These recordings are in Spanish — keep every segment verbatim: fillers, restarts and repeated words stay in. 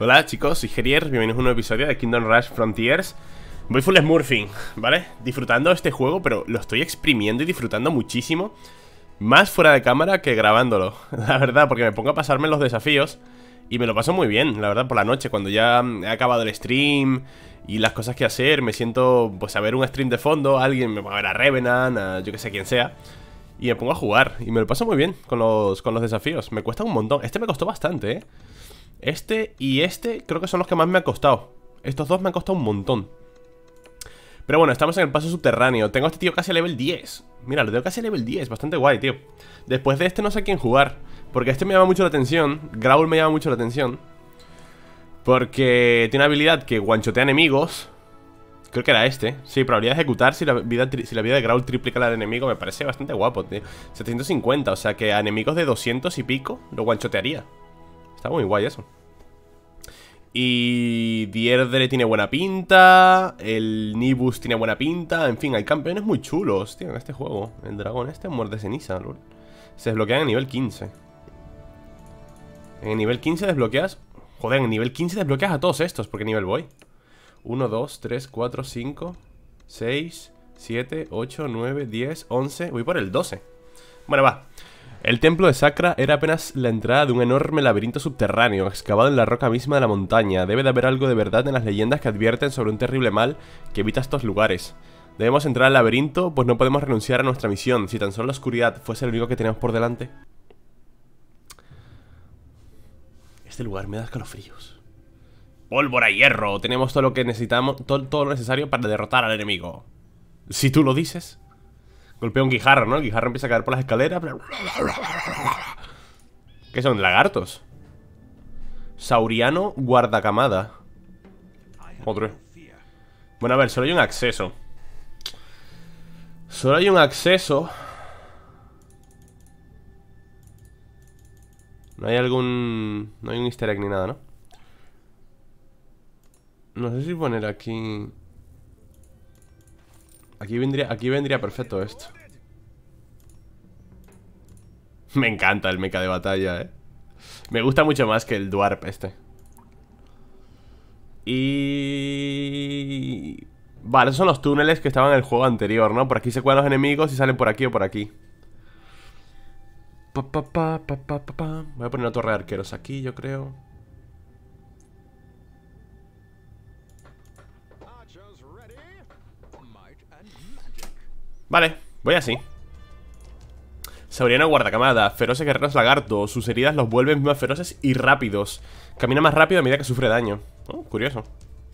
Hola chicos, soy Gerier, bienvenidos a un nuevo episodio de Kingdom Rush Frontiers. Voy full smurfing, ¿vale? Disfrutando de este juego, pero lo estoy exprimiendo y disfrutando muchísimo. Más fuera de cámara que grabándolo, la verdad, porque me pongo a pasarme los desafíos y me lo paso muy bien, la verdad, por la noche. Cuando ya he acabado el stream y las cosas que hacer, me siento, pues, a ver un stream de fondo, alguien me va a ver a Revenant, a yo que sé quién sea, y me pongo a jugar, y me lo paso muy bien con los, con los desafíos. Me cuesta un montón, este me costó bastante, ¿eh? Este y este creo que son los que más me ha costado. Estos dos me han costado un montón. Pero bueno, estamos en el paso subterráneo. Tengo a este tío casi a level diez. Mira, lo tengo casi a level diez, bastante guay, tío. Después de este no sé a quién jugar, porque este me llama mucho la atención. Graul me llama mucho la atención, porque tiene una habilidad que guanchotea enemigos. Creo que era este. Sí, probabilidad de ejecutar si la vida, si la vida de Graul triplica la del enemigo. Me parece bastante guapo, tío. setecientos cincuenta, o sea que a enemigos de doscientos y pico lo guanchotearía. Está muy guay eso. Y Dierdre tiene buena pinta. El Nibus tiene buena pinta. En fin, hay campeones muy chulos, tío, en este juego. El dragón este muerde ceniza, lol. Se desbloquean en nivel quince. En el nivel quince desbloqueas... Joder, en el nivel quince desbloqueas a todos estos. ¿Por qué nivel voy? uno, dos, tres, cuatro, cinco, seis, siete, ocho, nueve, diez, once. Voy por el doce. Bueno, va. El templo de Sacra era apenas la entrada de un enorme laberinto subterráneo, excavado en la roca misma de la montaña. Debe de haber algo de verdad en las leyendas que advierten sobre un terrible mal que evita estos lugares. Debemos entrar al laberinto, pues no podemos renunciar a nuestra misión. Si tan solo la oscuridad fuese lo único que tenemos por delante. Este lugar me da escalofríos. Pólvora y hierro. Tenemos todo lo que necesitamos, todo, todo lo necesario para derrotar al enemigo. Si tú lo dices. Golpea un guijarro, ¿no? El guijarro empieza a caer por las escaleras. ¿Qué son? ¿Lagartos? Sauriano guardacamada. Otro. Bueno, a ver, solo hay un acceso. Solo hay un acceso. No hay algún... No hay un easter egg ni nada, ¿no? No sé si poner aquí... Aquí vendría, aquí vendría perfecto esto. Me encanta el mecha de batalla, eh. Me gusta mucho más que el Dwarf este. Y... Vale, esos son los túneles que estaban en el juego anterior, ¿no? Por aquí se cuelan los enemigos y salen por aquí o por aquí. Pa, pa, pa, pa, pa, pa, pa. Voy a poner una torre de arqueros aquí, yo creo. Vale, voy así. Sauriano guardacamada, feroces guerreros lagarto. Sus heridas los vuelven más feroces y rápidos. Camina más rápido a medida que sufre daño. Oh, curioso.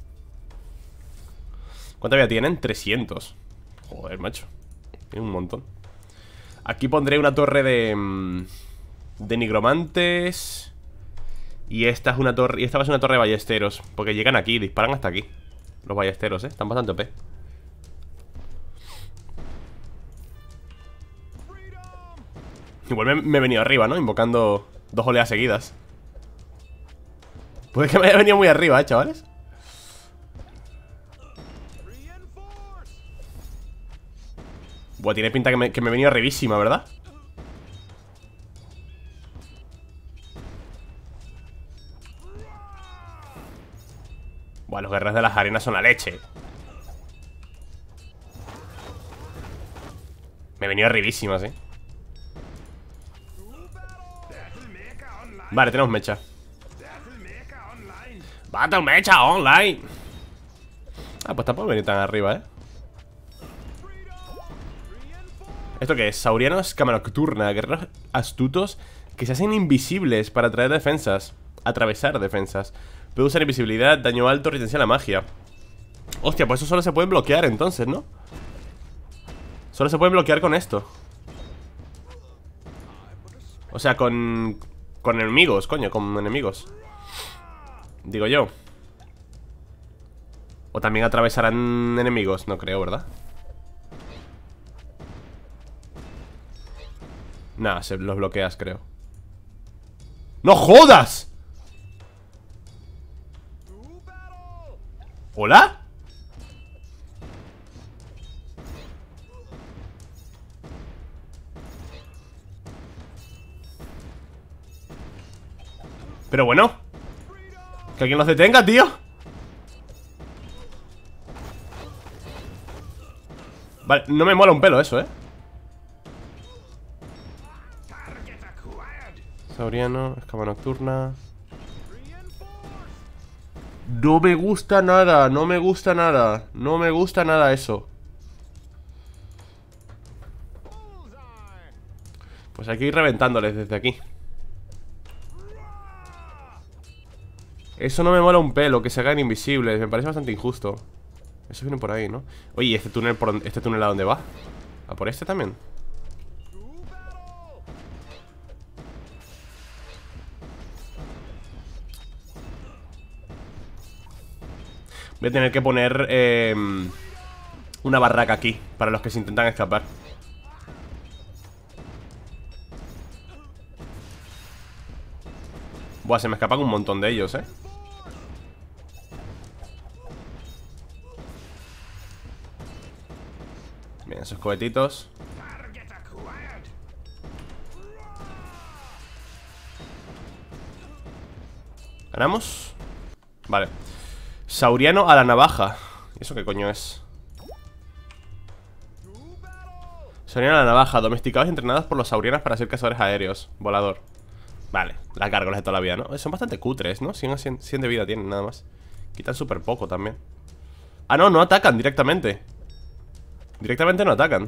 ¿Cuánta vida tienen? trescientos. Joder, macho. Tiene un montón. Aquí pondré una torre de... De nigromantes. Y esta es una torre... Y esta va a ser una torre de ballesteros. Porque llegan aquí, disparan hasta aquí. Los ballesteros, eh, están bastante O P. Igual me, me he venido arriba, ¿no? Invocando dos oleadas seguidas. Puede que me haya venido muy arriba, ¿eh, chavales? Buah, tiene pinta que me, que me he venido arribísima, ¿verdad? Buah, los guerreros de las arenas son la leche. Me he venido arribísimas, ¿eh? Vale, tenemos mecha. Battle mecha online. Ah, pues tampoco venir tan arriba, ¿eh? ¿Esto qué es? Saurianos cámara nocturna. Guerreros astutos que se hacen invisibles para atraer defensas. Atravesar defensas. Puede usar invisibilidad, daño alto, resistencia a la magia. Hostia, pues eso solo se pueden bloquear entonces, ¿no? Solo se pueden bloquear con esto. O sea, con... Con enemigos, coño, con enemigos. Digo yo. O también atravesarán enemigos, no creo, ¿verdad? Nah, se los bloqueas, creo. ¡No jodas! ¿Hola? Pero bueno, Que alguien los detenga, tío. Vale, no me mola un pelo eso, eh. Sauriano, escama nocturna. No me gusta nada, no me gusta nada. No me gusta nada eso. Pues hay que ir reventándoles desde aquí. Eso no me mola un pelo, que se hagan invisibles. Me parece bastante injusto. Eso viene por ahí, ¿no? Oye, ¿y este túnel, por, este túnel a dónde va? ¿A por este también? Voy a tener que poner eh, una barraca aquí para los que se intentan escapar. Buah, se me escapan un montón de ellos, eh. Bien, esos cohetitos. ¿Ganamos? Vale. Sauriano a la navaja. ¿Eso qué coño es? Sauriano a la navaja. Domesticados y entrenados por los saurianos para ser cazadores aéreos. Volador. Vale, las gárgolas de toda la vida, ¿no? Son bastante cutres, ¿no? cien, cien, cien de vida tienen nada más. Quitan súper poco también. Ah, no, no atacan directamente. Directamente no atacan.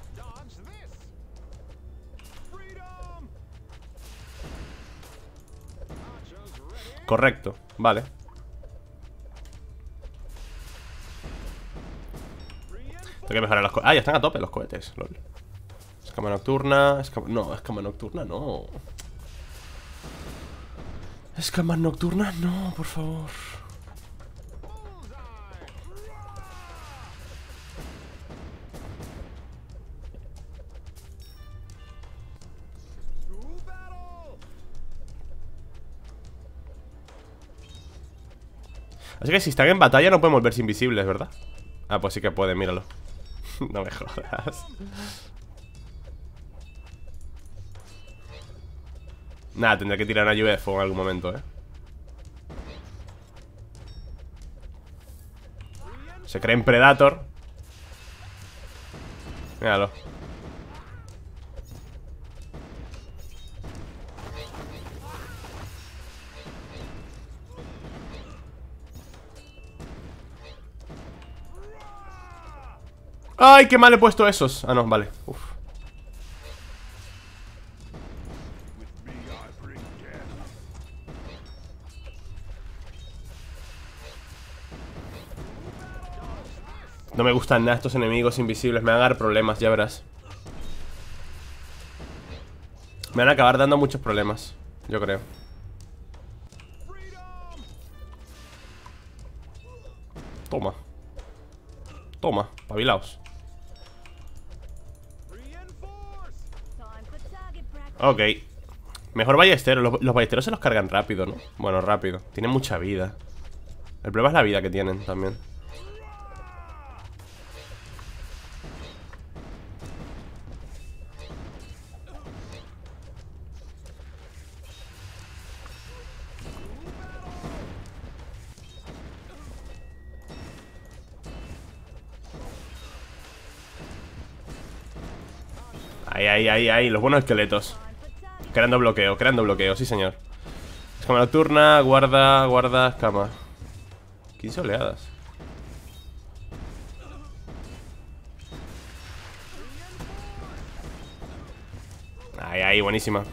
Correcto, vale. Tengo que mejorar los cohetes. Ah, ya están a tope los cohetes, lol. Escama nocturna, escama... No, escama nocturna no. Escamas nocturnas no, por favor. Así que si están en batalla no pueden volverse invisibles, ¿verdad? Ah, pues sí que pueden, míralo. No me jodas. Nada, tendré que tirar una lluvia de fuego en algún momento, ¿eh? Se creen Predator. Míralo. ¡Ay, qué mal he puesto esos! Ah, no, vale. Uf. No me gustan nada estos enemigos invisibles. Me van a dar problemas, ya verás. Me van a acabar dando muchos problemas, yo creo. Toma. Toma, pabilaos. Ok. Mejor ballesteros. Los, los ballesteros se los cargan rápido, ¿no? Bueno, rápido. Tienen mucha vida. El problema es la vida que tienen también. Ahí, ahí, ahí, ahí. Los buenos esqueletos. Creando bloqueo, creando bloqueo, sí señor. Escama nocturna, guarda, guarda, escama. quince oleadas. Ahí, ahí, buenísima.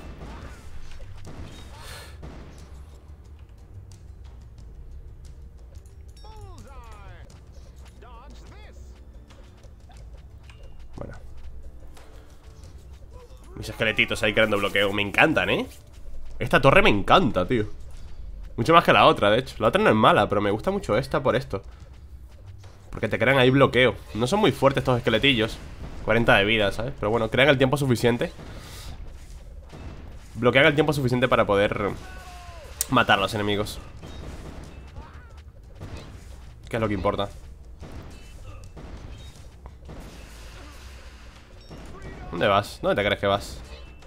Bueno. Mis esqueletitos ahí creando bloqueo. Me encantan, ¿eh? Esta torre me encanta, tío. Mucho más que la otra, de hecho. La otra no es mala, pero me gusta mucho esta por esto. Porque te crean ahí bloqueo. No son muy fuertes estos esqueletillos. cuarenta de vida, ¿sabes? Pero bueno, crean el tiempo suficiente. Bloquean el tiempo suficiente para poder matar a los enemigos. ¿Qué es lo que importa? ¿Dónde vas? ¿Dónde te crees que vas?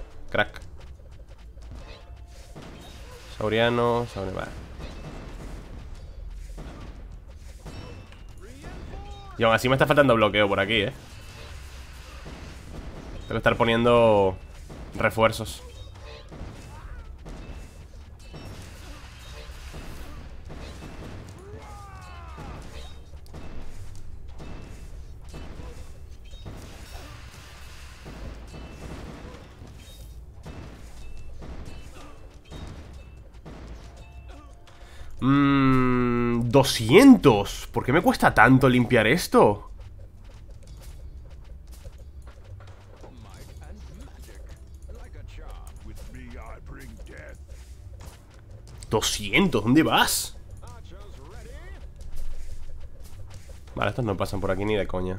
Crack. Sauriano, Sauriano, vale. Y aún así me está faltando bloqueo por aquí, eh. Tengo que estar poniendo refuerzos. Mmm... doscientos. ¿Por qué me cuesta tanto limpiar esto? doscientos, ¿dónde vas? Vale, estos no pasan por aquí ni de coña.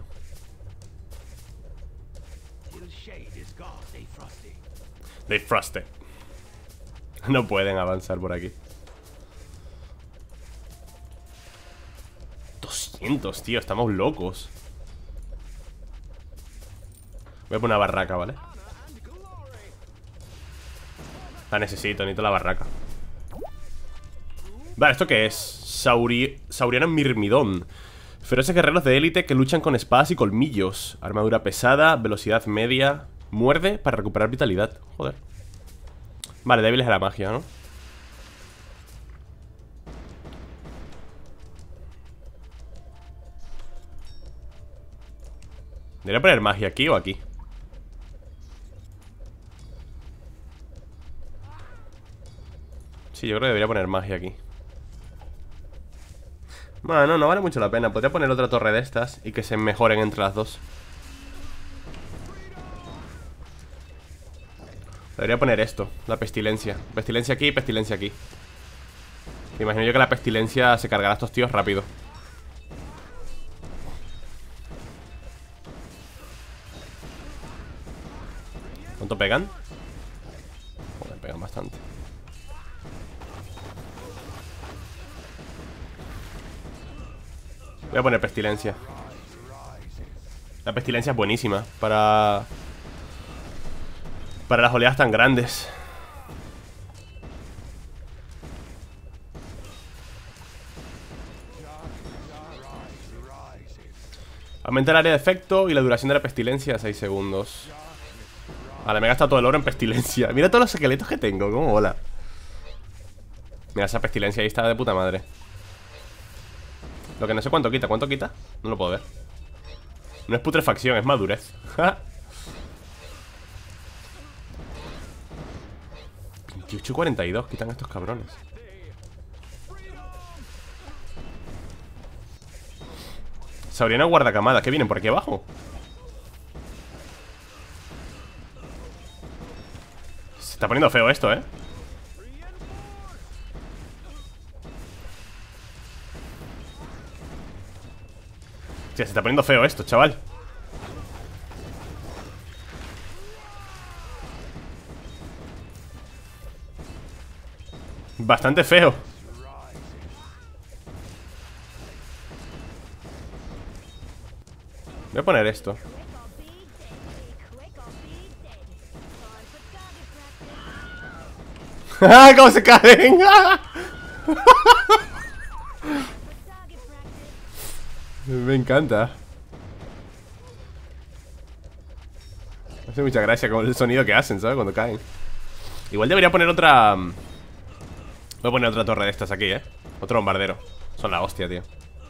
They frosted. No pueden avanzar por aquí. doscientos, tío, estamos locos. Voy a poner una barraca, ¿vale? La necesito, necesito la barraca. Vale, ¿esto qué es? Sauri... Sauriano Mirmidón. Feroces guerreros de élite que luchan con espadas y colmillos. Armadura pesada, velocidad media. Muerde para recuperar vitalidad. Joder. Vale, débil es la magia, ¿no? ¿Debería poner magia aquí o aquí? Sí, yo creo que debería poner magia aquí. Bueno, no, no vale mucho la pena. Podría poner otra torre de estas y que se mejoren entre las dos. Debería poner esto, la pestilencia. Pestilencia aquí y pestilencia aquí. Me imagino yo que la pestilencia se cargará a estos tíos rápido. ¿Cuánto pegan? Joder, pegan bastante. Voy a poner pestilencia. La pestilencia es buenísima para... Para las oleadas tan grandes. Aumenta el área de efecto y la duración de la pestilencia a seis segundos. Vale, me he gastado todo el oro en pestilencia. Mira todos los esqueletos que tengo, cómo mola. Mira, esa pestilencia ahí está de puta madre. Lo que no sé cuánto quita, ¿cuánto quita? No lo puedo ver. No es putrefacción, es madurez. veintiocho y cuarenta y dos quitan estos cabrones. Sauriano guardacamada, ¿qué vienen por aquí abajo? Se está poniendo feo esto, ¿eh? Hostia, se está poniendo feo esto, chaval. Bastante feo. Voy a poner esto. ¡Cómo se caen! Me encanta. Me hace mucha gracia con el sonido que hacen, ¿sabes? Cuando caen. Igual debería poner otra... Voy a poner otra torre de estas aquí, ¿eh? Otro bombardero. Son la hostia, tío.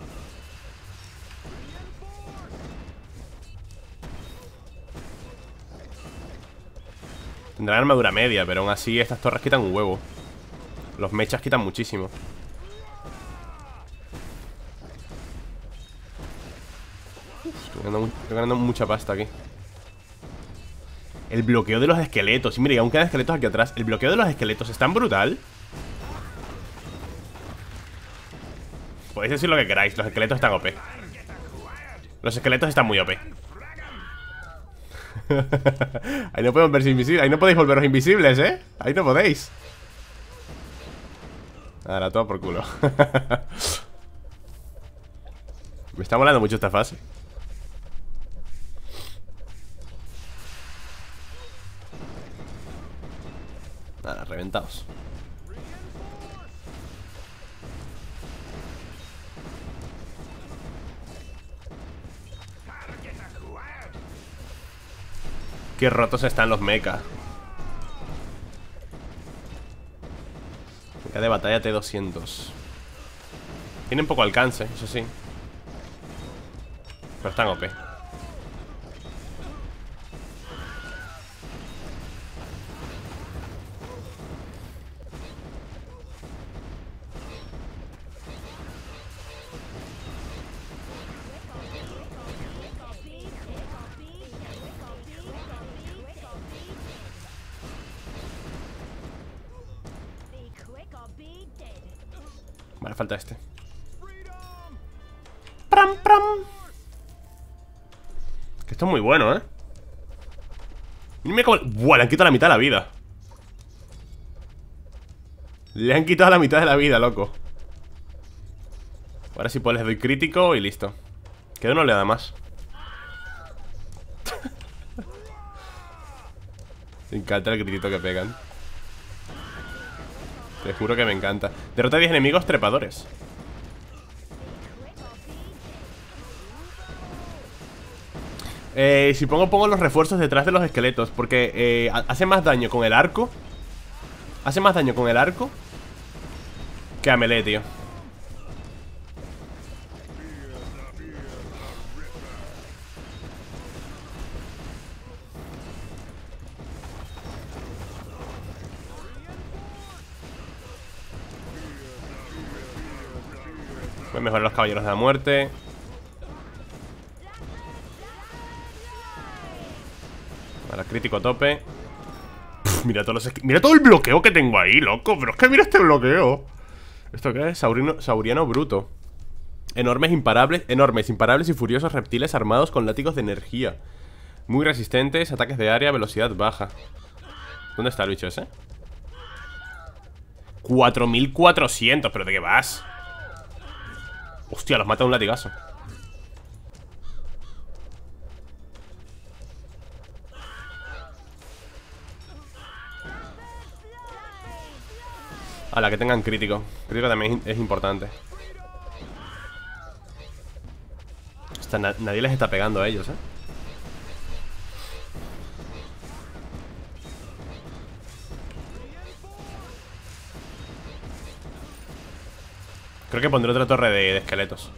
Tendrán armadura media, pero aún así estas torres quitan un huevo. Los mechas quitan muchísimo. Estoy ganando, estoy ganando mucha pasta aquí. El bloqueo de los esqueletos. Y mira, aún quedan esqueletos aquí atrás. El bloqueo de los esqueletos es tan brutal. Podéis decir lo que queráis, los esqueletos están O P. Los esqueletos están muy O P. Ahí no podemos verse invisibles. Ahí no podéis volveros invisibles, ¿eh? Ahí no podéis. Ahora, todo por culo. Me está molando mucho esta fase. Nada, reventados. Qué rotos están los mechas. Mecha de batalla T doscientos. Tienen poco alcance, eso sí. Pero están O P. Vale, falta este. ¡Pram, pram! Que esto es muy bueno, ¿eh? Mira cómo... ¡Buah! Le han quitado la mitad de la vida. Le han quitado la mitad de la vida, loco. Ahora sí pues les doy crítico y listo. Que uno le da más. Me encanta el gritito que pegan. Te juro que me encanta. Derrota a diez enemigos trepadores. Eh, si pongo, pongo los refuerzos detrás de los esqueletos. Porque eh, hace más daño con el arco. Hace más daño con el arco que a melee, tío. Voy a mejorar los caballeros de la muerte. Ahora crítico a tope. Pff, mira, todos los mira todo el bloqueo que tengo ahí, loco. Pero es que mira este bloqueo. ¿Esto qué es? Saurino, sauriano bruto. Enormes, imparables, enormes, imparables y furiosos reptiles armados con látigos de energía. Muy resistentes, ataques de área, velocidad baja. ¿Dónde está el bicho ese? cuatro mil cuatrocientos, ¿pero de qué vas? Hostia, los mata de un latigazo. A la que tengan crítico. Crítico también es importante. Hasta na nadie les está pegando a ellos, ¿eh? Creo que pondré otra torre de, de esqueletos.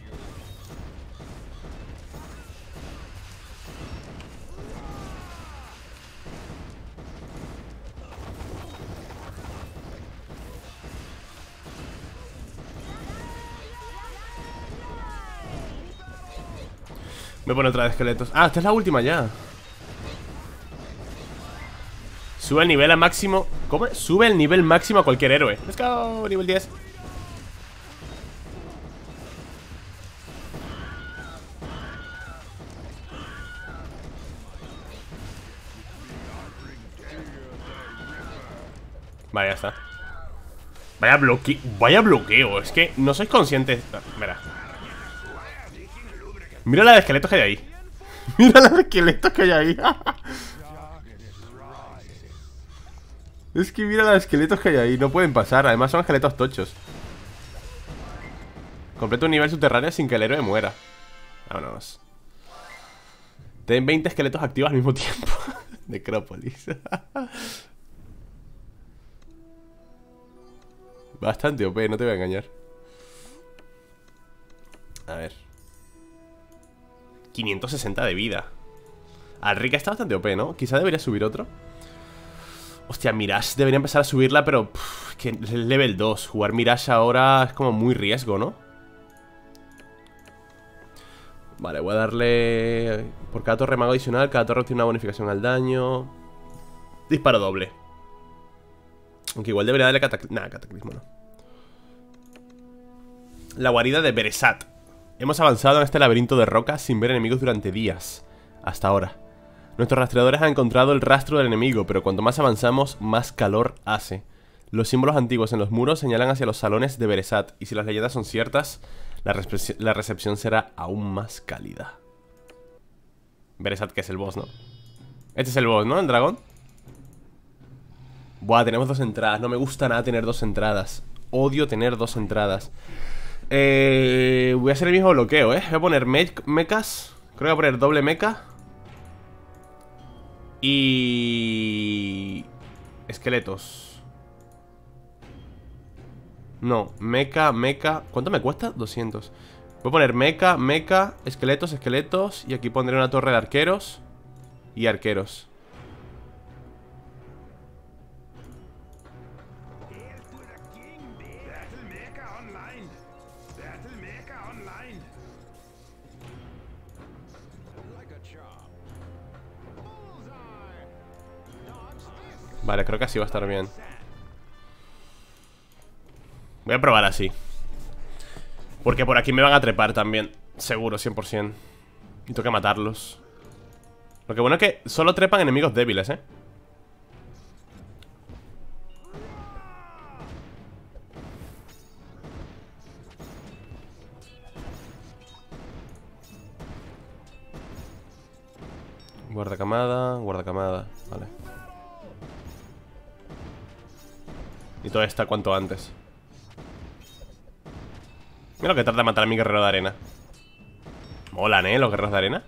Me pone otra de esqueletos. Ah, esta es la última ya. Sube el nivel a máximo. ¿Cómo? Sube el nivel máximo a cualquier héroe. Let's go, nivel diez. Vale, ya está. Vaya bloqueo. Vaya bloqueo. Es que no sois conscientes. Mira. Mira la de esqueletos que hay ahí. Mira la de esqueletos que hay ahí. Es que mira la de esqueletos que hay ahí. No pueden pasar. Además son esqueletos tochos. Completa un nivel subterráneo sin que el héroe muera. Vámonos. Ten veinte esqueletos activos al mismo tiempo. Necrópolis. Bastante O P, no te voy a engañar. A ver. quinientos sesenta de vida. Alrica está bastante O P, ¿no? Quizá debería subir otro. Hostia, Mirage debería empezar a subirla, pero pff, que es el level dos. Jugar Mirage ahora es como muy riesgo, ¿no? Vale, voy a darle... Por cada torre mago adicional, cada torre tiene una bonificación al daño. Disparo doble. Aunque igual debería darle cataclismo. Nah, cataclismo no. La guarida de Beresat. Hemos avanzado en este laberinto de rocas sin ver enemigos durante días. Hasta ahora. Nuestros rastreadores han encontrado el rastro del enemigo, pero cuanto más avanzamos, más calor hace. Los símbolos antiguos en los muros señalan hacia los salones de Beresat, y si las leyendas son ciertas, la, la recepción será aún más cálida. Beresat, que es el boss, ¿no? Este es el boss, ¿no? El dragón. Buah, tenemos dos entradas. No me gusta nada tener dos entradas. Odio tener dos entradas. Eh, voy a hacer el mismo bloqueo, ¿eh? Voy a poner me mechas. Creo que voy a poner doble mecha. Y... esqueletos. No, mecha, mecha. ¿Cuánto me cuesta? doscientos. Voy a poner mecha, mecha, esqueletos, esqueletos. Y aquí pondré una torre de arqueros. Y arqueros. Vale, creo que así va a estar bien. Voy a probar así. Porque por aquí me van a trepar también. Seguro, cien por cien. Y tengo que matarlos. Lo que bueno es que solo trepan enemigos débiles, ¿eh? Guardacamada, guardacamada. Vale. Y todo está cuanto antes. Mira lo que tarda en matar a mi guerrero de arena. Molan, ¿eh? Los guerreros de arena.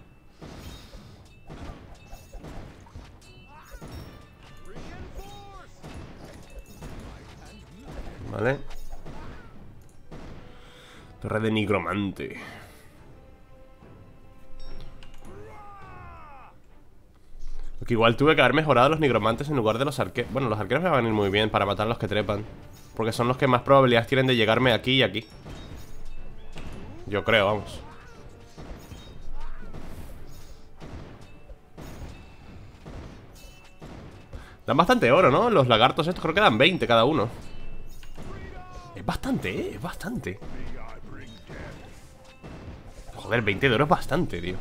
Vale. Torre de nigromante. Porque igual tuve que haber mejorado los nigromantes en lugar de los arqueros. Bueno, los arqueros me van a venir muy bien para matar a los que trepan. Porque son los que más probabilidades tienen de llegarme aquí y aquí. Yo creo, vamos. Dan bastante oro, ¿no? Los lagartos estos creo que dan veinte cada uno. Es bastante, ¿eh? Es bastante. Joder, veinte de oro es bastante, tío.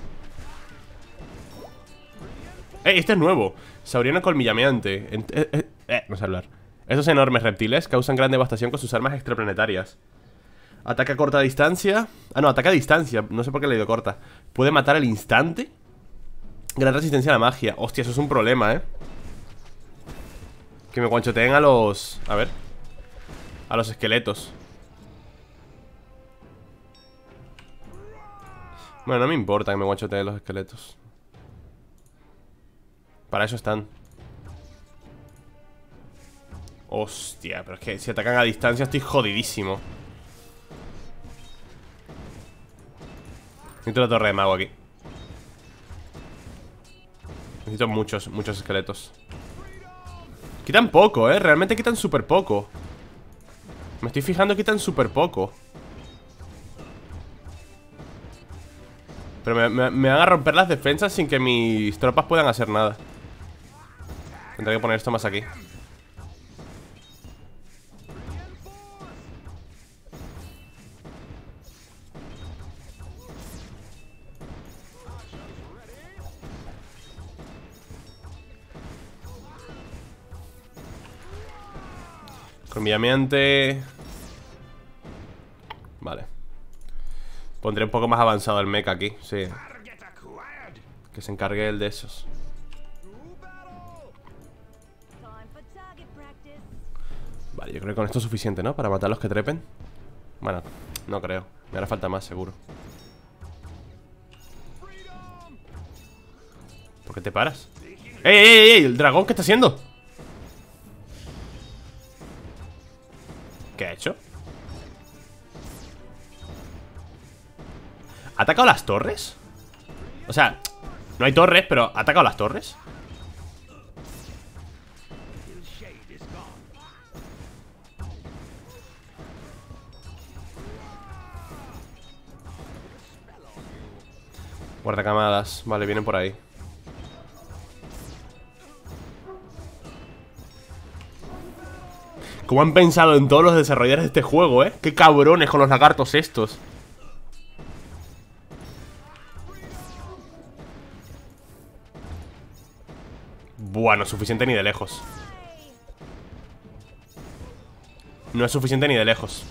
¡Eh! Este es nuevo. Sauriano colmillameante. Eh, eh, eh, no sé hablar. Estos enormes reptiles causan gran devastación con sus armas extraplanetarias. Ataca a corta distancia. Ah, no, ataca a distancia. No sé por qué le he ido corta. Puede matar al instante. Gran resistencia a la magia. Hostia, eso es un problema, ¿eh? Que me guanchoteen a los... A ver. A los esqueletos. Bueno, no me importa que me guanchoteen los esqueletos. Para eso están. Hostia, pero es que si atacan a distancia estoy jodidísimo. Necesito la torre de mago aquí. Necesito muchos, muchos esqueletos. Quitan poco, eh, realmente quitan súper poco. Me estoy fijando, quitan súper poco. Pero me, me, me van a romper las defensas sin que mis tropas puedan hacer nada. Tendré que poner esto más aquí. Colmillamiante. Vale. Pondré un poco más avanzado el mecha aquí, sí. Que se encargue el de esos. Vale, yo creo que con esto es suficiente, ¿no? Para matar a los que trepen. Bueno, no creo. Me hará falta más, seguro. ¿Por qué te paras? ¡Ey, ey, ey! ey! ¿El dragón qué está haciendo? ¿Qué ha hecho? ¿Ha atacado las torres? O sea, no hay torres, pero ¿ha atacado las torres? Guardacamadas, vale, vienen por ahí. ¿Cómo han pensado en todos los desarrolladores de este juego, eh? Qué cabrones con los lagartos estos. Buah, no es suficiente ni de lejos. No es suficiente ni de lejos.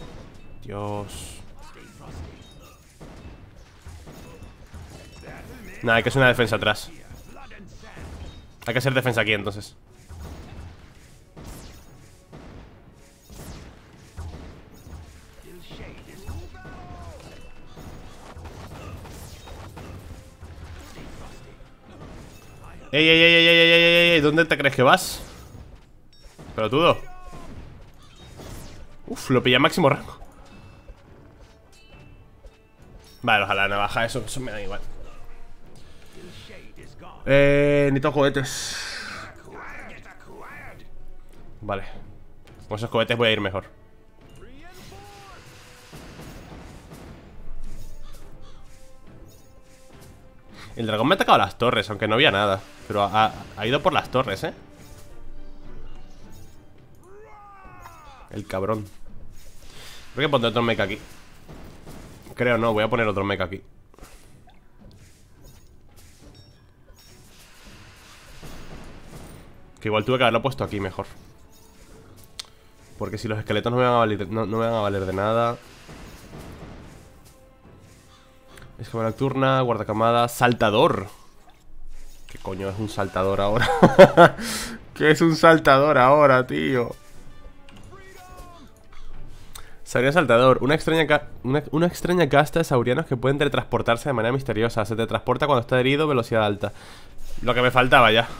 Dios. Nada, hay que hacer una defensa atrás. Hay que hacer defensa aquí, entonces. Ey, ey, ey, ey, ey, ey, ey, ey, ¿dónde te crees que vas? Pelotudo. Uf, lo pillé a máximo rango. Vale, ojalá la navaja, eso, eso me da igual. Eh, necesito cohetes. Vale. Con esos cohetes voy a ir mejor. El dragón me ha atacado a las torres, aunque no había nada. Pero ha, ha ido por las torres, eh. El cabrón. Creo que pondré otro mecha aquí. Creo no, voy a poner otro mecha aquí. Que igual tuve que haberlo puesto aquí mejor. Porque si los esqueletos no me van a valer, no, no me van a valer de nada. Escama nocturna, guardacamada, saltador. ¿Qué coño es un saltador ahora? ¿Qué es un saltador ahora, tío? Sauriano saltador, una extraña, ca una, una extraña casta de saurianos que pueden teletransportarse de manera misteriosa. Se teletransporta cuando está herido, velocidad alta. Lo que me faltaba ya.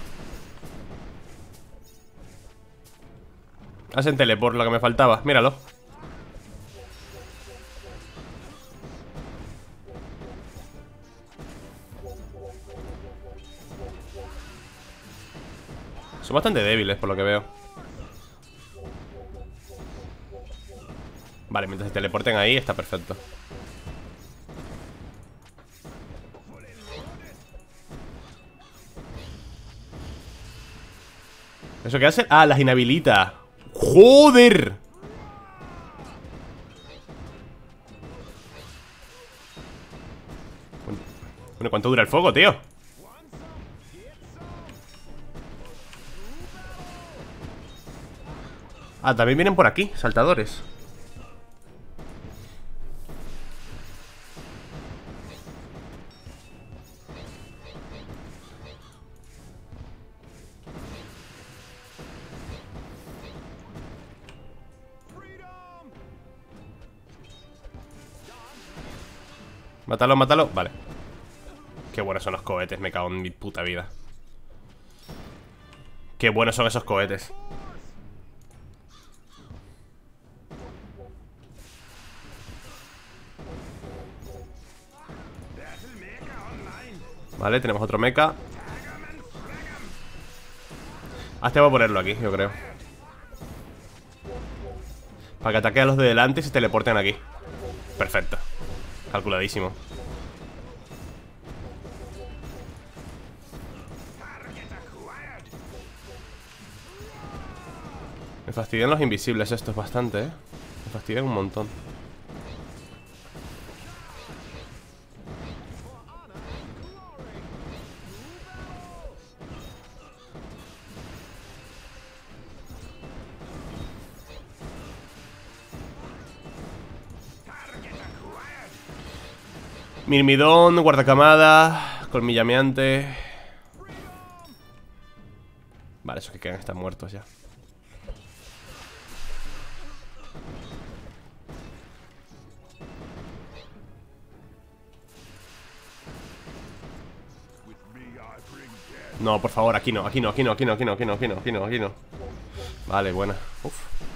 Hacen teleport, lo que me faltaba, míralo. Son bastante débiles, por lo que veo. Vale, mientras se teleporten ahí, está perfecto. ¿Eso qué hace? Ah, las inhabilita. ¡Joder! Bueno, ¿cuánto dura el fuego, tío? Ah, también vienen por aquí, saltadores. Mátalo, mátalo, vale. Qué buenos son los cohetes, me cago en mi puta vida. Qué buenos son esos cohetes. Vale, tenemos otro mecha. Hasta voy a ponerlo aquí, yo creo. Para que ataque a los de delante y se teleporten aquí. Perfecto. Calculadísimo. Me fastidian los invisibles estos bastante, eh. Me fastidian un montón. Mirmidón, guardacamada, colmillameante. Vale, esos que quedan están muertos ya. No, por favor, aquí no, aquí no, aquí no, aquí no, aquí no, aquí no, aquí no, aquí no, aquí no. Vale, buena. Uf.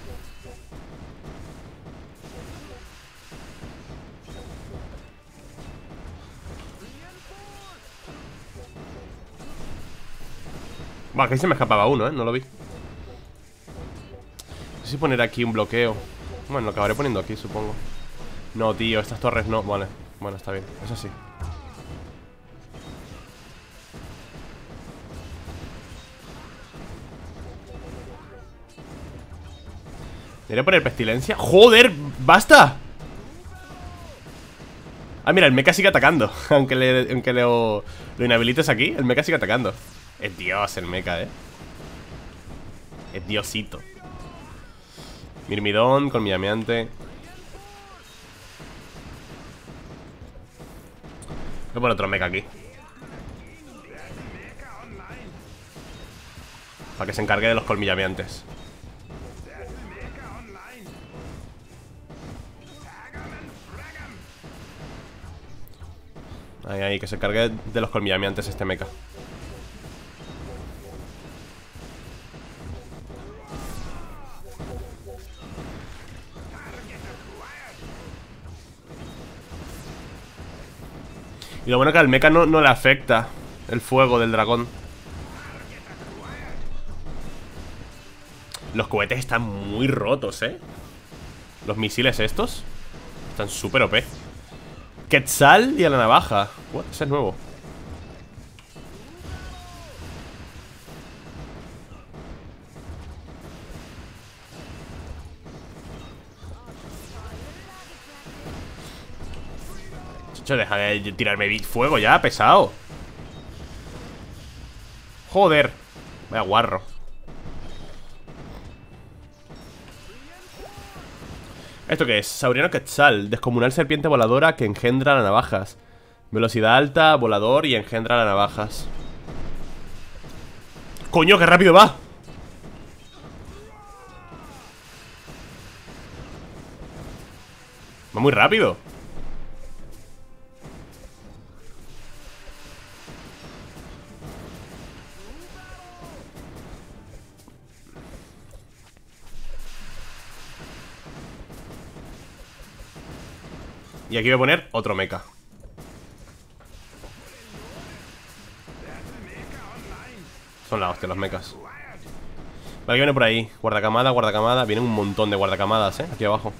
Va, que ahí se me escapaba uno, ¿eh? No lo vi. No sé si poner aquí un bloqueo. Bueno, lo acabaré poniendo aquí, supongo. No, tío, estas torres no. Vale, bueno, está bien, eso sí. ¿Debería poner pestilencia? ¡Joder! ¡Basta! Ah, mira, el mecha sigue atacando. Aunque, le, aunque lo, lo inhabilites aquí, el mecha sigue atacando. Es Dios el mecha, eh. Es Diosito. Mirmidón, colmillameante. Voy a poner otro mecha aquí. Para que se encargue de los colmillamientos. Ahí, ahí, que se encargue de los colmillamientos este mecha. Y lo bueno es que al mecha no, no le afecta el fuego del dragón. Los cohetes están muy rotos, ¿eh? Los misiles estos están súper O P. Quetzal y a la navaja. What? Ese es nuevo. Chicho, deja de tirarme fuego ya, pesado. Joder. Vaya guarro. ¿Esto qué es? Sauriano Quetzal, descomunal serpiente voladora que engendra las navajas. Velocidad alta, volador y engendra las navajas. ¡Coño, qué rápido va! Va muy rápido. Y aquí voy a poner otro mecha. Son la hostia los mechas. Vale, que viene por ahí. Guardacamada, guardacamada. Vienen un montón de guardacamadas, eh, aquí abajo.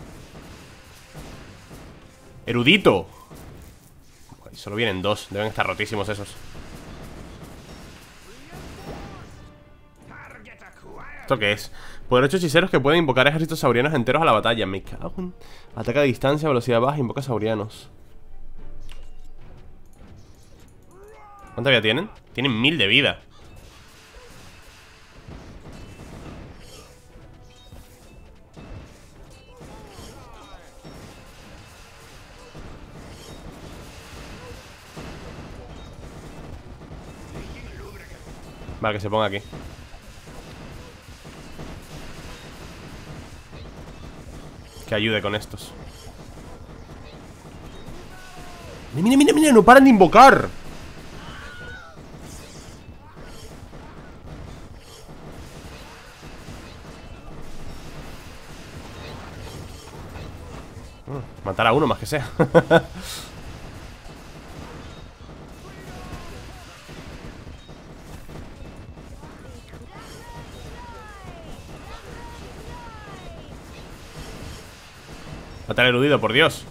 Erudito. Uy, solo vienen dos. Deben estar rotísimos esos. ¿Esto qué es? Poderosos hechiceros que pueden invocar ejércitos saurianos enteros a la batalla. Me cago en... Ataca a distancia, velocidad baja, invoca saurianos. ¿Cuánta vida tienen? Tienen mil de vida. Vale, que se ponga aquí. Que ayude con estos. Mira, mira, mira, no paran de invocar. uh, Matar a uno más que sea. Matar al eludido, por Dios.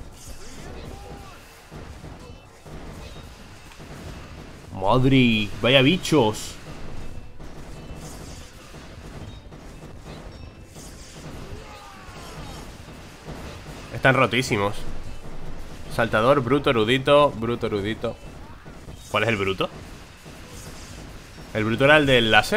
Madre, vaya bichos. Están rotísimos. Saltador, bruto, erudito. Bruto, erudito. ¿Cuál es el bruto? ¿El bruto era el del láser?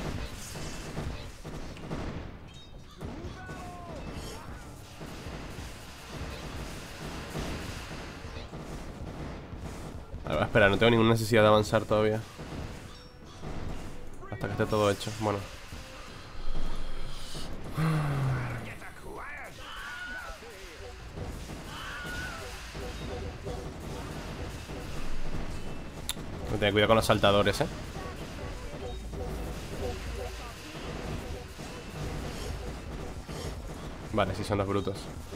Espera, no tengo ninguna necesidad de avanzar todavía. Hasta que esté todo hecho. Bueno. Hay que tener cuidado con los saltadores, eh. Vale, sí son los brutos.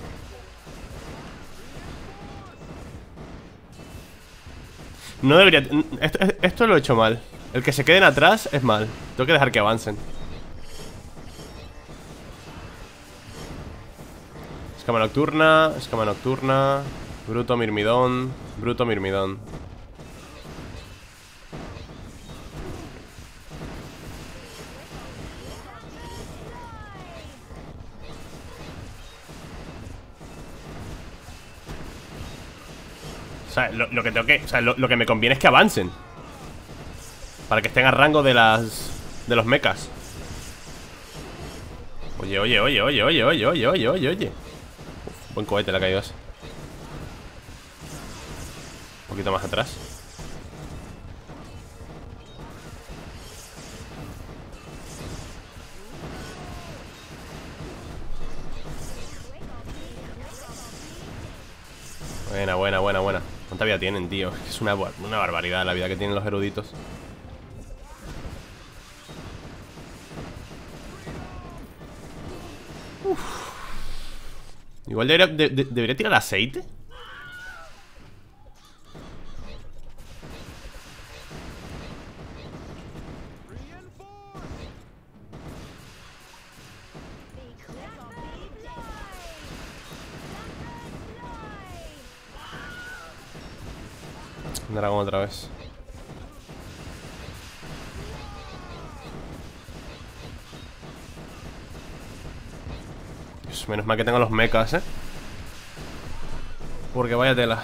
No debería... Esto, esto lo he hecho mal. El que se queden atrás es mal. Tengo que dejar que avancen. Escama nocturna. Escama nocturna. Bruto mirmidón. Bruto mirmidón. O sea, lo, lo que tengo que... O sea, lo, lo que me conviene es que avancen. Para que estén a rango de las... De los mechas. Oye, oye, oye, oye, oye, oye, oye, oye, oye, oye. Uf, buen cohete le ha caído ese. Un poquito más atrás. Buena, buena, buena, buena. ¿Cuánta vida tienen, tío? Es una, una barbaridad la vida que tienen los eruditos. Uf. Igual debería, de, de, debería tirar aceite. Dragón otra vez. Dios, menos mal que tengo los mechas, eh. Porque vaya tela.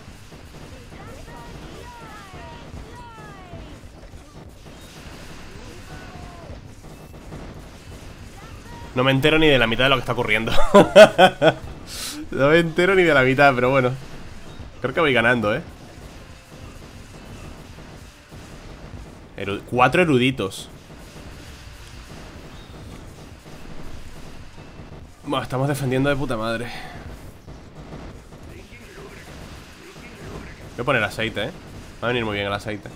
No me entero ni de la mitad de lo que está ocurriendo. No me entero ni de la mitad, pero bueno. Creo que voy ganando, eh. Eru- Cuatro eruditos. Bueno, estamos defendiendo de puta madre. Voy a poner aceite, eh. Va a venir muy bien el aceite.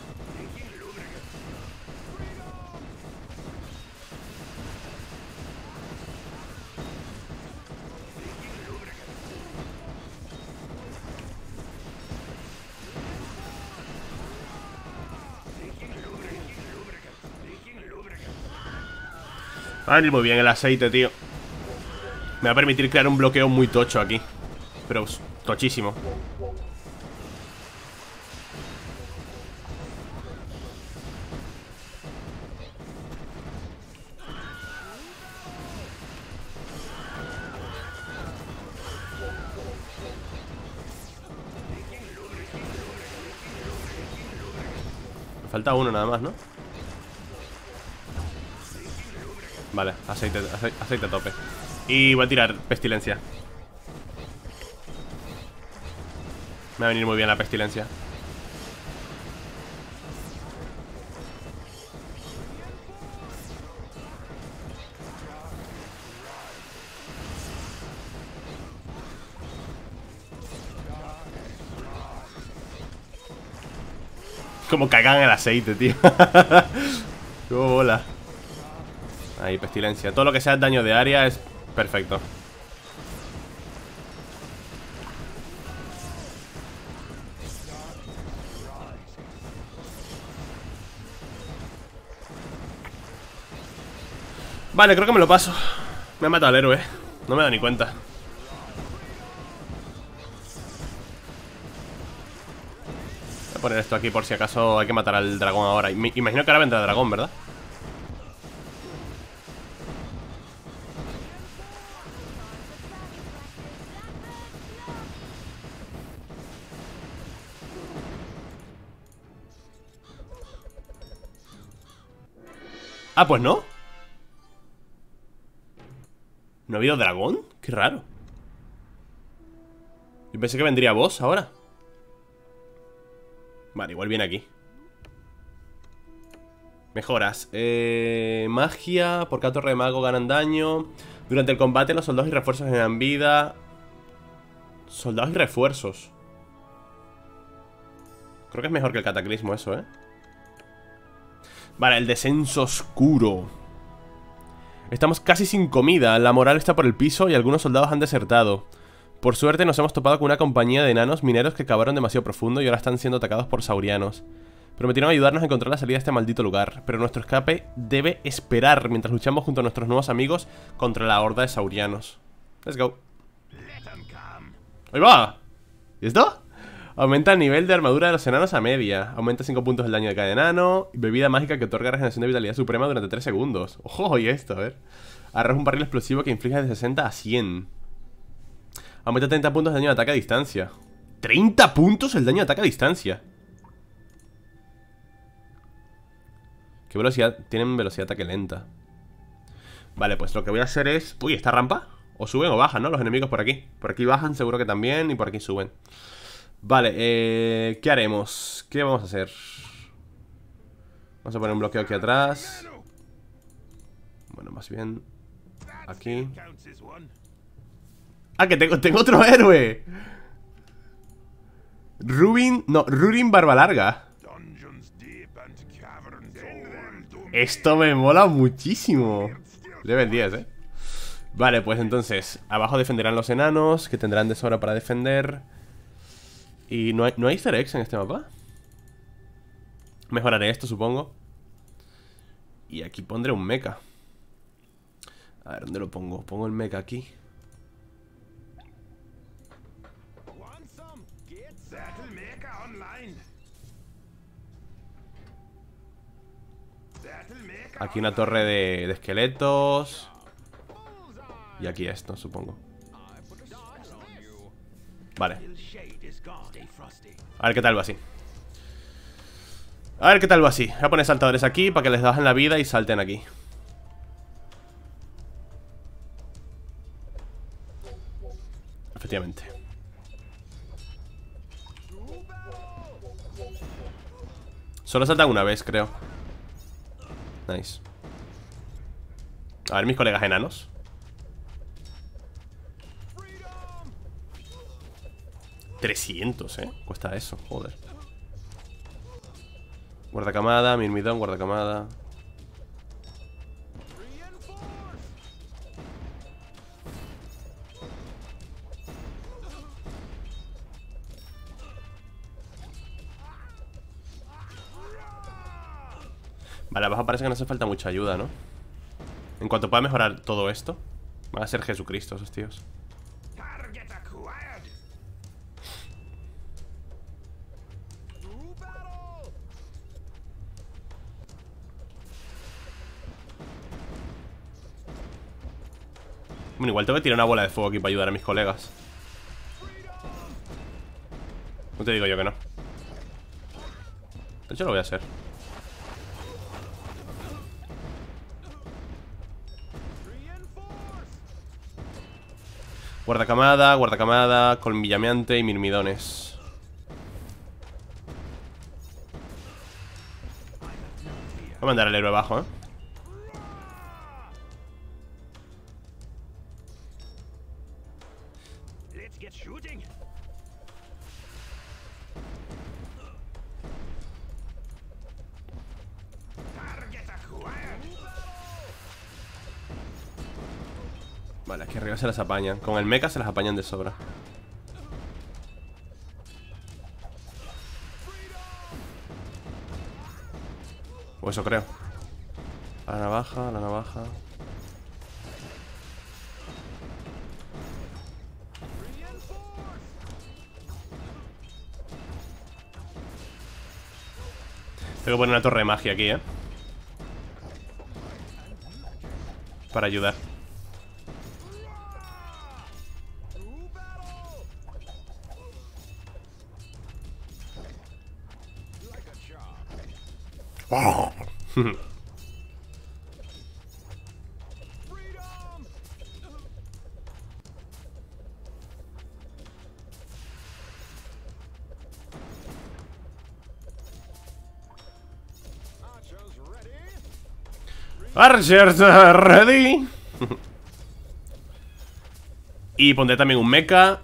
Va a venir muy bien el aceite, tío. Me va a permitir crear un bloqueo muy tocho aquí. Pero tochísimo. Me falta uno nada más, ¿no? Vale, aceite, aceite, aceite a tope. Y voy a tirar pestilencia. Me va a venir muy bien la pestilencia. Como cagan el aceite, tío. Como bola. Ahí, pestilencia. Todo lo que sea daño de área es perfecto. Vale, creo que me lo paso. Me ha matado el héroe. No me da ni cuenta. Voy a poner esto aquí por si acaso hay que matar al dragón ahora. Me imagino que ahora vendrá el dragón, ¿verdad? Ah, pues no. ¿No ha habido dragón? Qué raro. Yo pensé que vendría boss ahora. Vale, igual viene aquí. Mejoras. Eh, magia. Por cada torre de mago ganan daño. Durante el combate los soldados y refuerzos ganan vida. Soldados y refuerzos. Creo que es mejor que el cataclismo eso, ¿eh? Vale, el descenso oscuro. Estamos casi sin comida. La moral está por el piso y algunos soldados han desertado. Por suerte nos hemos topado con una compañía de enanos mineros que cavaron demasiado profundo y ahora están siendo atacados por saurianos. Prometieron ayudarnos a encontrar la salida de este maldito lugar, pero nuestro escape debe esperar mientras luchamos junto a nuestros nuevos amigos contra la horda de saurianos. Let's go. ¡Ahí va! ¿Y esto? Aumenta el nivel de armadura de los enanos a media. Aumenta cinco puntos el daño de cada enano. Bebida mágica que otorga regeneración de vitalidad suprema durante tres segundos. Ojo, y esto, a ver. Arroja un barril explosivo que inflige de sesenta a cien. Aumenta treinta puntos de daño de ataque a distancia. ¡treinta puntos el daño de ataque a distancia! ¿Qué velocidad? Tienen velocidad de ataque lenta. Vale, pues lo que voy a hacer es... Uy, ¿esta rampa? O suben o bajan, ¿no? Los enemigos por aquí. Por aquí bajan, seguro que también. Y por aquí suben. Vale, eh... ¿qué haremos? ¿Qué vamos a hacer? Vamos a poner un bloqueo aquí atrás. Bueno, más bien... Aquí. ¡Ah, que tengo, tengo otro héroe! Rubin, no, Rurin Barba Larga. Esto me mola muchísimo. Level diez, eh. Vale, pues entonces abajo defenderán los enanos, que tendrán de sobra para defender. Y no hay, ¿no hay easter eggs en este mapa? Mejoraré esto, supongo. Y aquí pondré un mecha. A ver, ¿dónde lo pongo? Pongo el mecha aquí. Aquí una torre de, de esqueletos. Y aquí esto, supongo. Vale. A ver qué tal va así. A ver qué tal va así. Voy a poner saltadores aquí para que les bajen la vida y salten aquí. Efectivamente. Solo saltan una vez, creo. Nice. A ver mis colegas enanos. trescientos, eh. Cuesta eso, joder. Guardacamada, mirmidón, guardacamada. Vale, abajo parece que no hace falta mucha ayuda, ¿no? En cuanto pueda mejorar todo esto, van a ser Jesucristo esos tíos. Bueno, igual tengo que tirar una bola de fuego aquí para ayudar a mis colegas. No te digo yo que no. De hecho lo voy a hacer. Guardacamada, guardacamada, colmillameante y mirmidones. Voy a mandar al héroe abajo, eh. Vale, aquí arriba se las apañan. Con el mecha se las apañan de sobra. O eso creo. A la navaja, a la navaja. Tengo que poner una torre de magia aquí, eh. Para ayudar. Oh. Archers ready. Y pondré también un mecha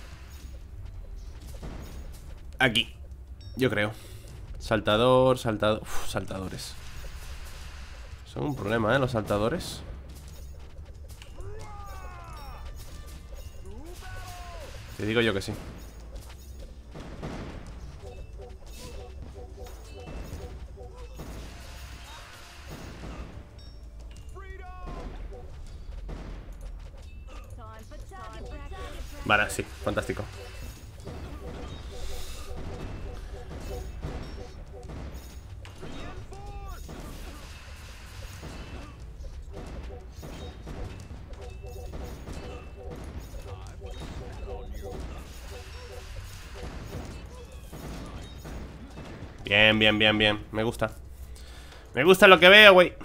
aquí, yo creo. Saltador, saltador. Uf, saltadores. Son un problema, ¿eh? Los saltadores. Te digo yo que sí. Vale, sí, fantástico. Bien, bien, bien, bien. Me gusta. Me gusta lo que veo, güey.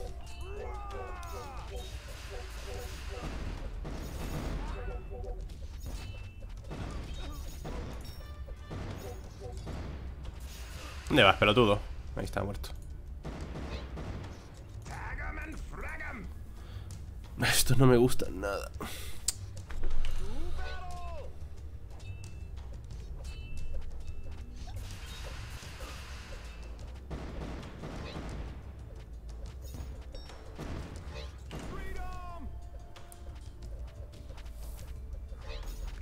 ¿Dónde vas, pelotudo? Ahí está, muerto. Estos no me gustan nada.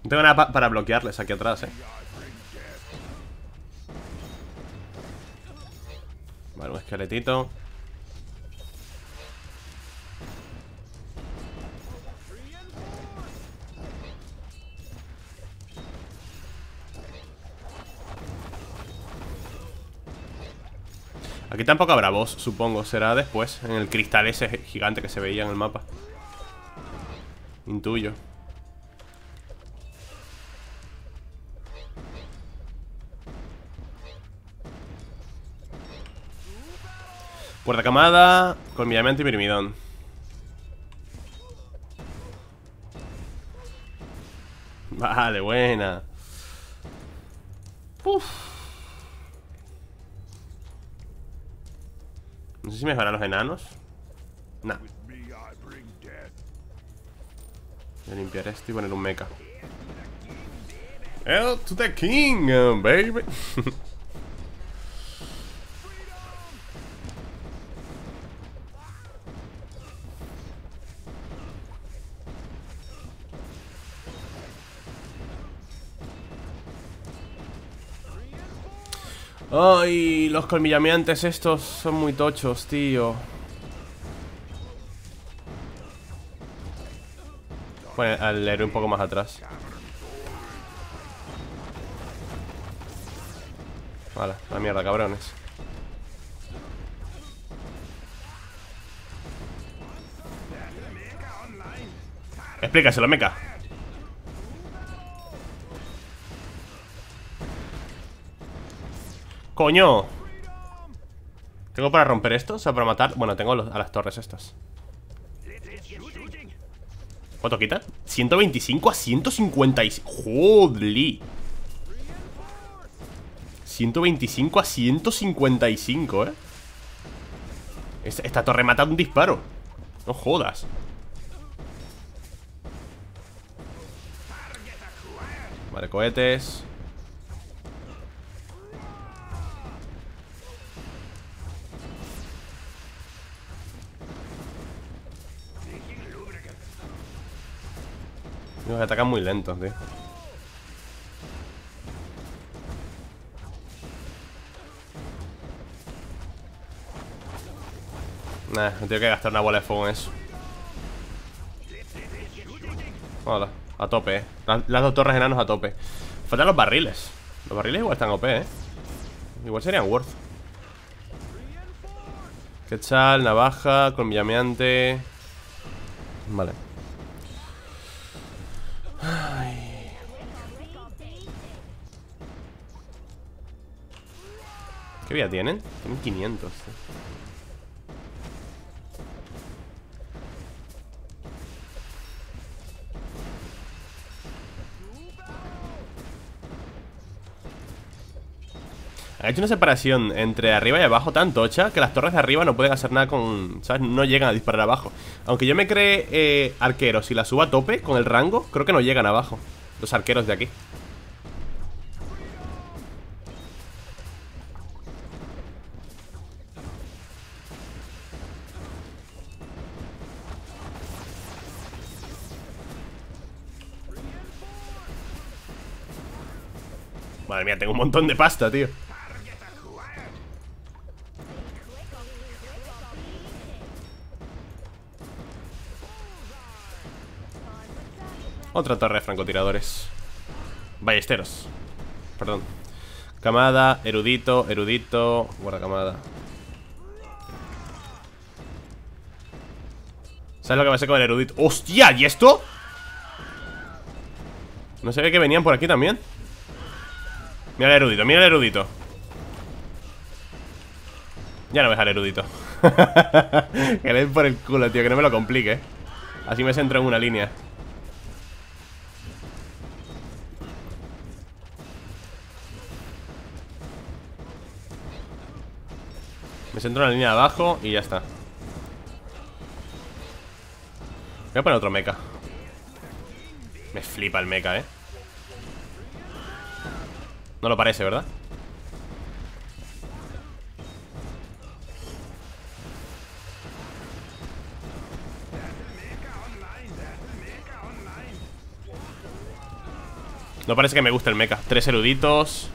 No tengo nada pa para bloquearles aquí atrás, eh. Vale, un esqueletito. Aquí tampoco habrá boss, supongo. Será después, en el cristal ese gigante que se veía en el mapa. Intuyo. Puerta camada, colmillamiento y mirmidón. Vale, buena. Uf. No sé si mejorar los enanos. Nah. Voy a limpiar esto y poner un mecha. Hell to the king, uh, baby. Ay, los colmillamientos estos son muy tochos, tío. Pone al héroe un poco más atrás. Vale, la mierda, cabrones. Explícaselo, mecha. ¡Coño! ¿Tengo para romper esto? O sea, para matar. Bueno, tengo los, a las torres estas. ¿Cuánto quita? ciento veinticinco a ciento cincuenta y cinco. ¡Joder! ciento veinticinco a ciento cincuenta y cinco, ¿eh? Esta, esta torre mata de un disparo. No jodas. Vale, cohetes. Nos atacan muy lentos, tío. Nah, no tengo que gastar una bola de fuego en eso. Hola, a tope, eh. Las, las dos torres enanos a tope. Faltan los barriles. Los barriles igual están O P, eh. Igual serían worth. Quetzal, navaja, colmillamiante. Vale. Ay. ¿Qué vida tienen? Tienen quinientos, tío. Ha hecho una separación entre arriba y abajo tan tocha que las torres de arriba no pueden hacer nada con... ¿Sabes? No llegan a disparar abajo. Aunque yo me cree eh, arqueros y la suba a tope con el rango, creo que no llegan abajo los arqueros de aquí. Madre mía, tengo un montón de pasta, tío. Otra torre de francotiradores. Ballesteros. Perdón. Camada, erudito, erudito. Guarda camada. ¿Sabes lo que va a ser con el erudito? ¡Hostia! ¿Y esto? No sabía que venían por aquí también. Mira el erudito, mira el erudito. Ya no ves al erudito. Que le den por el culo, tío, que no me lo complique. Así me centro en una línea. Me centro en la línea de abajo y ya está. Voy a poner otro mecha. Me flipa el mecha, eh. No lo parece, ¿verdad? No parece que me guste el mecha. Tres eruditos.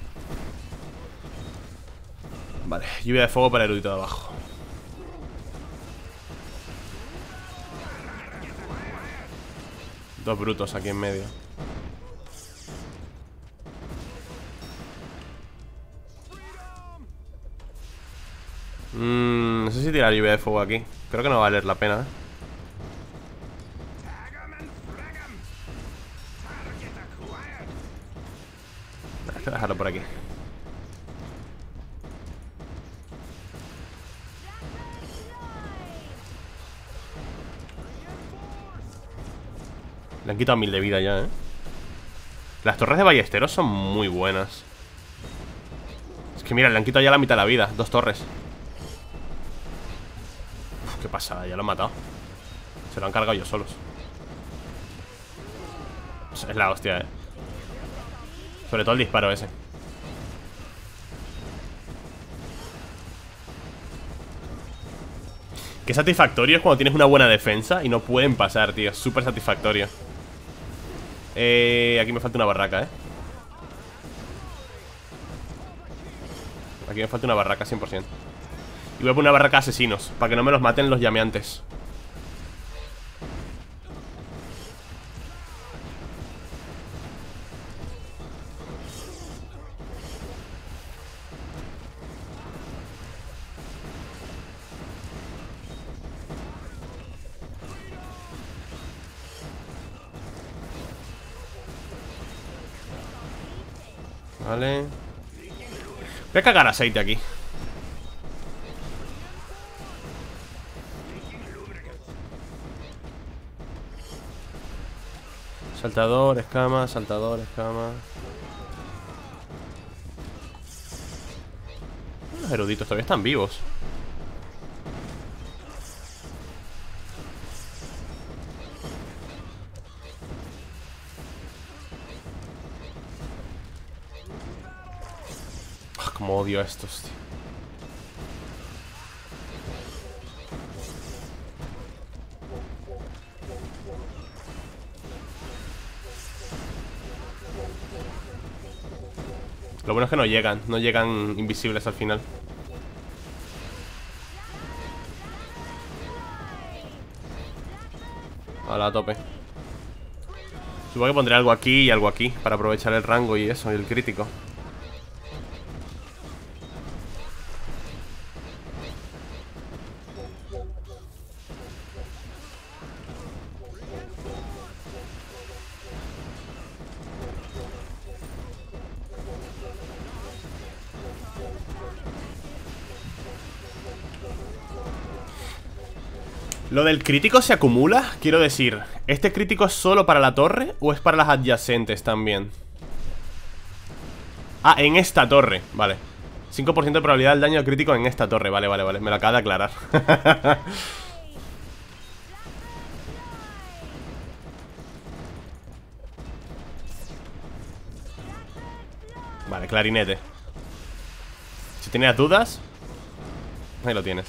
Vale, lluvia de fuego para el erudito de abajo. Dos brutos aquí en medio. Mmm, no sé si tirar lluvia de fuego aquí. Creo que no va a valer la pena, ¿eh? Hay que dejarlo por aquí. Le han quitado mil de vida ya, ¿eh? Las torres de ballesteros son muy buenas. Es que mira, le han quitado ya la mitad de la vida. Dos torres. Uf, qué pasada, ya lo han matado. Se lo han cargado ellos solos. Es la hostia, ¿eh? Sobre todo el disparo ese. Qué satisfactorio es cuando tienes una buena defensa y no pueden pasar, tío. Súper satisfactorio. Eh, aquí me falta una barraca, eh. Aquí me falta una barraca, cien por ciento. Y voy a poner una barraca de asesinos, para que no me los maten los llameantes. Vale. Voy a cagar aceite aquí. Saltador, escama, saltador, escama. Los eruditos todavía están vivos. Como odio a estos, tío. Lo bueno es que no llegan. No llegan invisibles al final. A la tope. Supongo que pondré algo aquí y algo aquí para aprovechar el rango y eso, y el crítico. Lo del crítico se acumula, quiero decir, ¿este crítico es solo para la torre o es para las adyacentes también? Ah, en esta torre, vale. cinco por ciento de probabilidad del daño crítico en esta torre, vale, vale, vale, me lo acaba de aclarar. Vale, clarinete. Si tenías dudas, ahí lo tienes.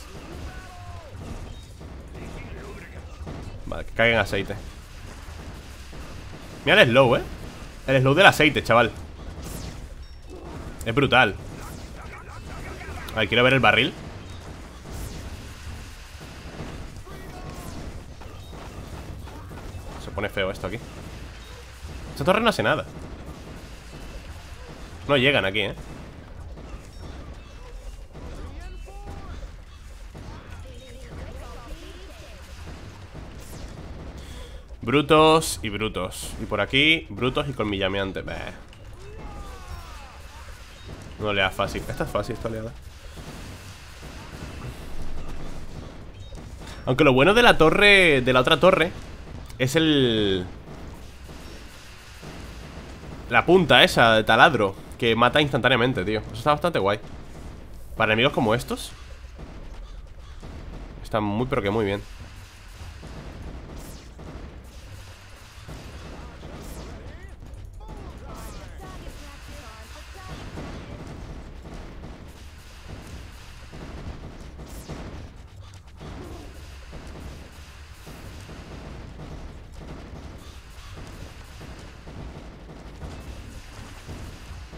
Vale, que caiga en aceite. Mira el slow, eh. El slow del aceite, chaval. Es brutal. A ver, quiero ver el barril. Se pone feo esto aquí. Esta torre no hace nada. No llegan aquí, eh. Brutos y brutos. Y por aquí, brutos y colmillameante. Bah. No le da fácil. Esta es fácil, esta oleada. Aunque lo bueno de la torre, de la otra torre, es el... la punta esa de taladro, que mata instantáneamente, tío. Eso está bastante guay. Para enemigos como estos está muy pero que muy bien.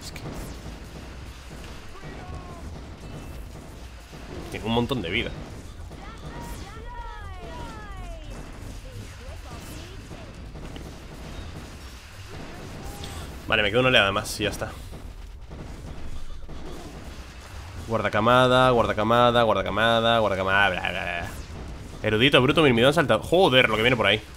Es que... Tiene un montón de vida. Vale, me quedo una oleada más y ya está. Guardacamada, guardacamada, guardacamada, guardacamada, bla, bla, bla. Erudito, bruto, mirmidón, saltado. Joder, lo que viene por ahí.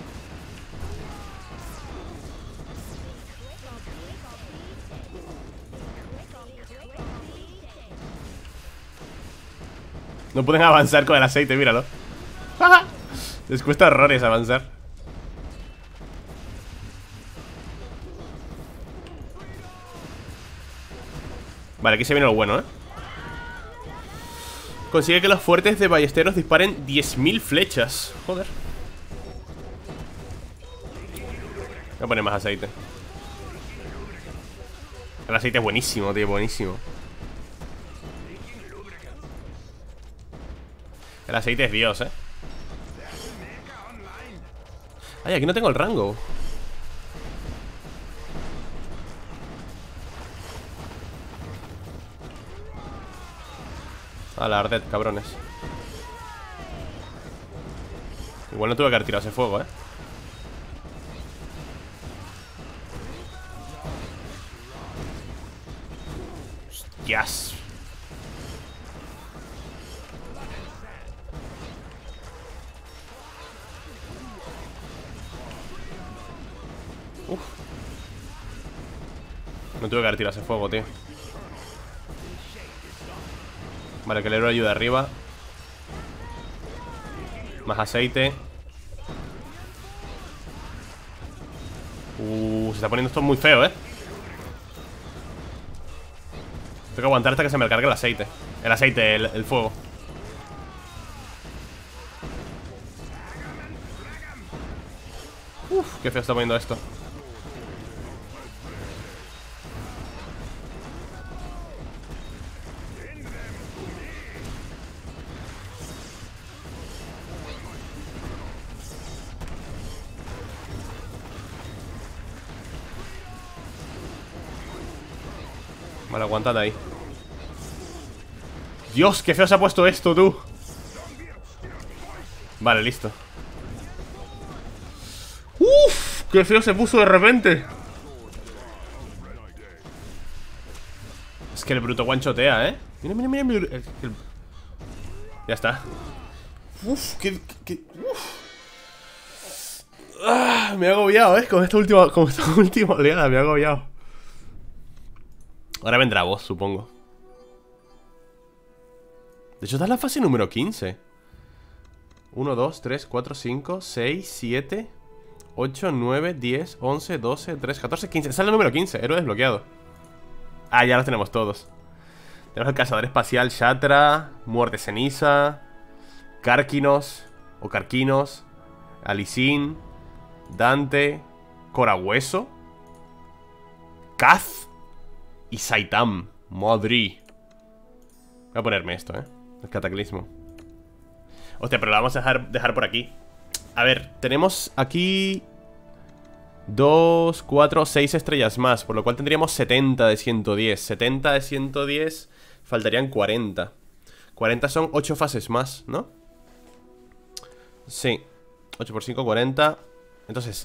No pueden avanzar con el aceite, míralo. Les cuesta horrores avanzar. Vale, aquí se viene lo bueno, ¿eh? Consigue que los fuertes de ballesteros disparen diez mil flechas. Joder. Voy a poner más aceite. El aceite es buenísimo, tío, buenísimo. El aceite es Dios, eh. Ay, aquí no tengo el rango. A la ardet, cabrones. Igual no tuve que haber tirado ese fuego, eh. Hostias. Uf. No tuve que haber tirado ese fuego, tío. Vale, que el héroe ayuda arriba. Más aceite. Uh, se está poniendo esto muy feo, eh. Tengo que aguantar hasta que se me cargue el aceite. El aceite, el, el fuego. Uf, qué feo está poniendo esto. Vale, aguantad ahí. Dios, qué feo se ha puesto esto, tú. Vale, listo. Uf, qué feo se puso de repente. Es que el bruto guanchotea, ¿eh? Mira, mira, mira, mira. El, el... Ya está. Uf, qué... qué uf. Ah, me ha agobiado, ¿eh? Con esta última, con esta última oleada, me ha agobiado. Ahora vendrá vos, supongo. De hecho, esta es la fase número quince. uno, dos, tres, cuatro, cinco, seis, siete, ocho, nueve, diez, once, doce, trece, catorce, quince. Esa es la número quince, héroe desbloqueado. Ah, ya los tenemos todos. Tenemos el cazador espacial Shatra, Muerte Ceniza, Cárquinos o Carquinos, Alicín, Dante, Corahueso, Kaz y Saitam. Madri. Voy a ponerme esto, eh. El cataclismo. Hostia, pero lo vamos a dejar, dejar por aquí. A ver, tenemos aquí dos, cuatro, seis estrellas más, por lo cual tendríamos setenta de ciento diez. setenta de ciento diez. Faltarían cuarenta. cuarenta son ocho fases más, ¿no? Sí. ocho por cinco, cuarenta. Entonces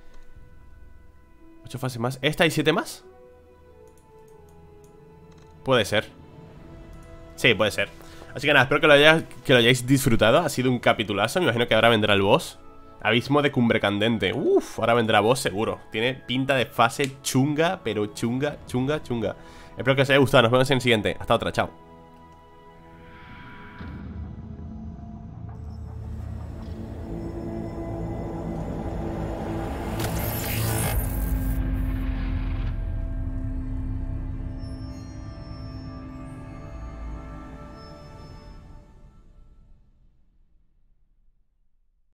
ocho fases más. ¿Esta y siete más? Puede ser. Sí, puede ser. Así que nada, espero que lo, haya, que lo hayáis disfrutado. Ha sido un capitulazo. Me imagino que ahora vendrá el boss. Abismo de Cumbre Candente. Uf, ahora vendrá boss seguro. Tiene pinta de fase chunga, pero chunga, chunga, chunga. Espero que os haya gustado. Nos vemos en el siguiente. Hasta otra, chao.